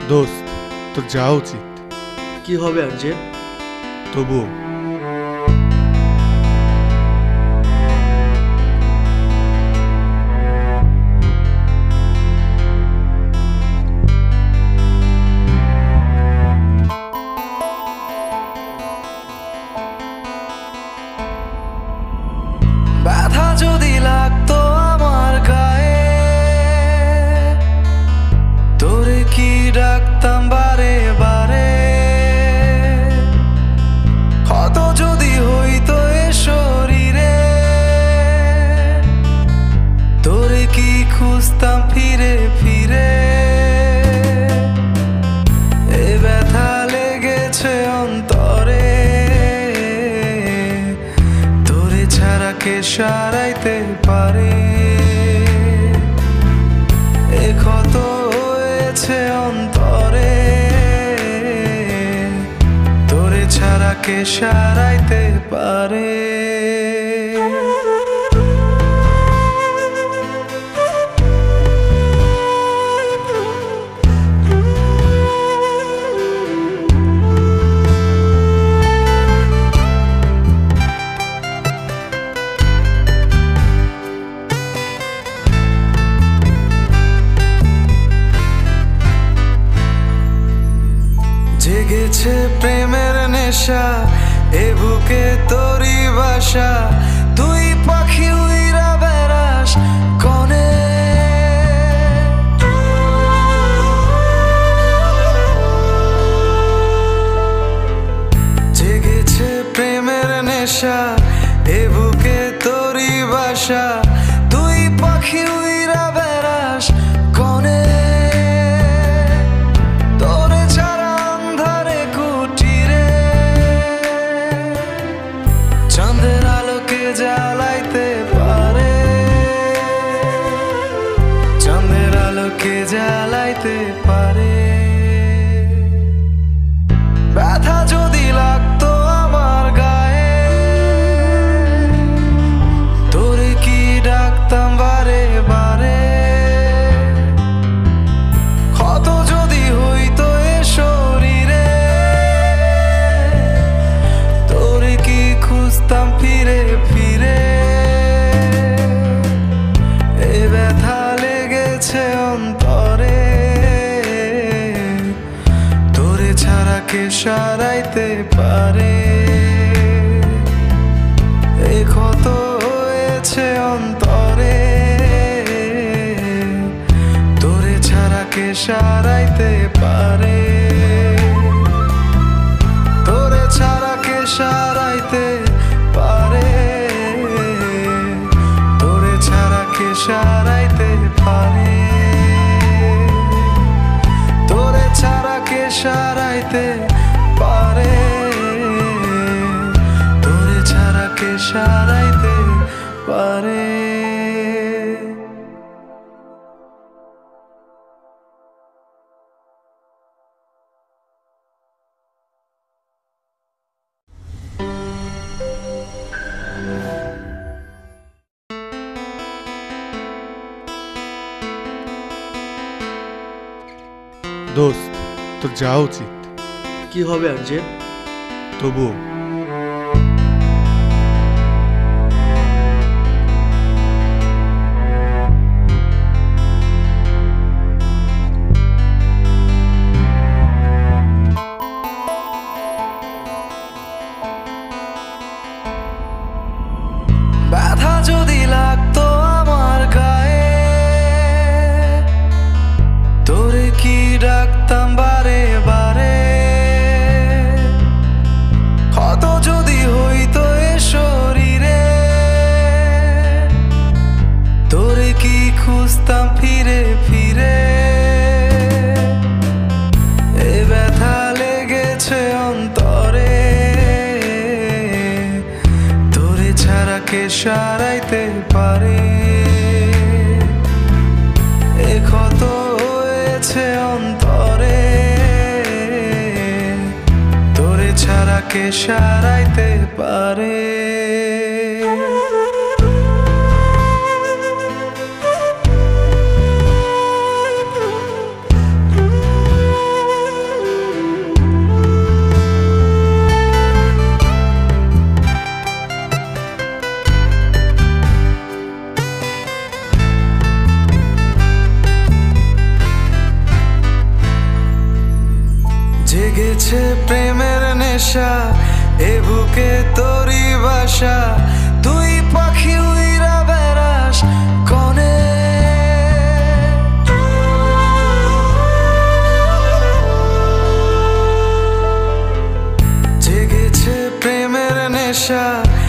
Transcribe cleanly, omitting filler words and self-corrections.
দোস্ত, তোর যাওয়া উচিত। কি হবে আঞ্জেল? তবুও ব্যথা যদি লাগতো আমার গায়ে, তোরে কি ডাকতাম বারে বারে। ক্ষত যদি হইতো এ শরীরে, তোরে কি খুঁজতাম ফিরে ফিরে। এ ব্যথা লেগেছে অন্তরে, তোরে ছাড়া কে সারাইতে পারে। এ ক্ষত হয়েছে অন্তরে, তোরে ছাড়া কে সারাইতে পারে। জেগেছে প্রেমের নেশা, এ বুকে তোরি বাসা। তুই পাখি উইরা বেড়াস কনে, জেগেছে প্রেমের নেশা, এ বুকে তোরি বাসা। তুই পাখি উইরা বেড়াস কনে, চাঁদের আলোকে জ্বালাইতে পারে, চাঁদের আলোকে জ্বালাইতে পারে। ব্যথা যদি লাগতো আমার গায়ে, তোরে কি ডাকতাম বারে বারে। ক্ষত যদি হইতো এ শরীরে, তোরে কি খুঁজতাম ফিরে ফিরে। এ ব্যথা লেগেছে অন্তরে, তোরে ছাড়া কে সারাইতে পারে। এ ক্ষত হয়েছে অন্তরে, তোরে ছাড়া কে সারাইতে পারে। তোরে ছাড়া কে সারাইতে পারে, তোরে ছাড়া কে সারাইতে পারে। তোরে ছাড়া কে সারাইতে পারে, তোরে ছাড়া কে সারাইতে পারে। দোস্ত, তোর যাওয়া উচিত। কি হবে আঞ্জেল? তবুও ব্যথা যদি লাগতো আমার গায়ে, তোরে কি ডাকতাম বারে বারে। ক্ষত যদি হইতো এ শরীরে, তোরে কি খুঁজতাম ফিরে ফিরে। এ ব্যথা লেগেছে অন্তরে, তোরে ছাড়া কে সারাইতে পারে। এ ক্ষত হয়েছে অন্তরে, তোরে ছাড়া কে সারাইতে পারে। আশা, এ বুকে তোরই বাসা, তুই পাখি উইরা বেড়াস কনে। জেগেছে প্রেমের নেশা,